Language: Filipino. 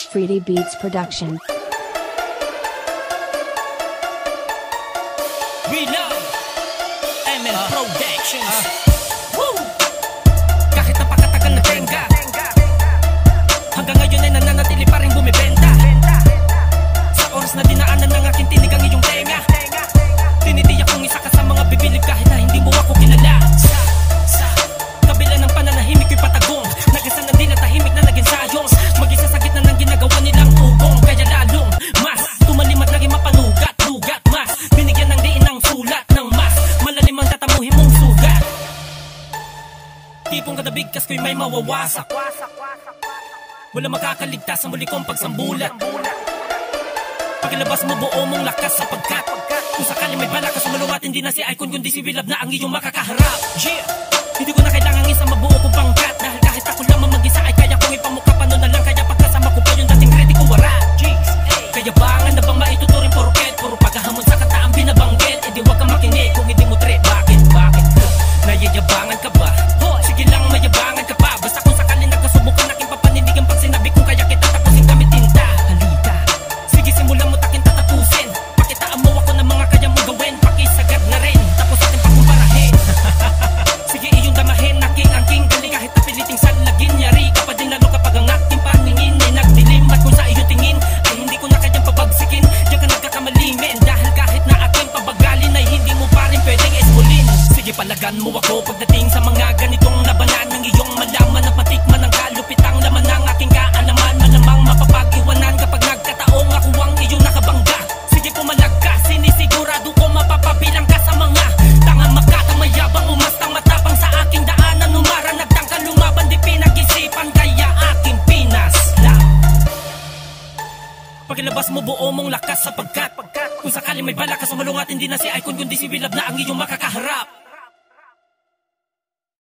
Freedy Beats Production. We love ML Productions. Woo! Kahit napakatagal na tenga, hanggang ngayon ay nananatili pa rin bumibenta. Sa oras na dinaanan ng aking tinig ang iyong tenga, tinitiyak kong isa ka sa mga bibilib kahit na hindi mo ako kilala. Sa kabila ng pananahimik ko'y patagong, nagasan na din at tahimik na naging sayong. Mag-isa sa gitna ng ginagawa nilang ugong, kaya lalong mas tumalim at naging mapanugat-lugat. Mas binigyan ng diin ng sulat ng mas malalim ang tatamuhin mong sugat. Tipong kada bigkas ko'y may mawawasak, wala makakaligtas sa muli kong pagsambulat. Pagilabas mo buo mong lakas sapagkat kung sakali may bala ka sumalungat, hindi na si Icon kundi si Wilab na ang iyong makakaharap. Yeah! Hindi ko na kailangan isang mabuo kong pangkat, dahil kahit ako lamang mag-isa ay kaya kong ipamukha. Paano na lang kaya pagkasama ko pa yung dating ready ko wara. Jeez! Kaya bangan na bang maituturing porket, puro paghahamon sa kataang binabanggit. E di wag kang makinig kung hindi mo trip. Bakit? Nayayabangan ka ba? Sige lang mayabangan ka pa, basta kung sakali nagkasubukan aking papanindigan pag sinabi kong kaya kita tapusin gamit tinta. Halika, sige simulan mo takin tatapusin. Pakitaan mo ako ng mga kaya mong gawin, pakisagad na rin tapos ating pakumparahin. Sige iyong damahin, aking galing kahit napiliting salagin. Yari ka pa din lalo kapag ang aking paningin ay nagdilim. At kung sa iyong tingin ay hindi ko na kayang pabagsikin, diyan ka nagkakamalimin. Dahil kahit na aking pabagalin ay hindi mo pa rin pwedeng esmulin. Sige palagan mo ako pagdating sa mga ganitong labanan, ng iyong malaman at matikman ang kalupitang laman ng aking kaalaman. Malamang mapapag-iwanan kapag nagkataong ako ang iyong nakabangga. Sige pumalag ka, sinisigurado ko mapapabilang ka sa mga tangang makakamayabang, umastang matapang sa aking daanan. Umara nagtangkang lumaban, di pinag-isipan kaya aking pinaslang. Pagilabas mo buo mong lakas sapagkat kung sakali may bala ka sumalungat, hindi na si Icon kundi si Wilab na ang iyong makakaharap.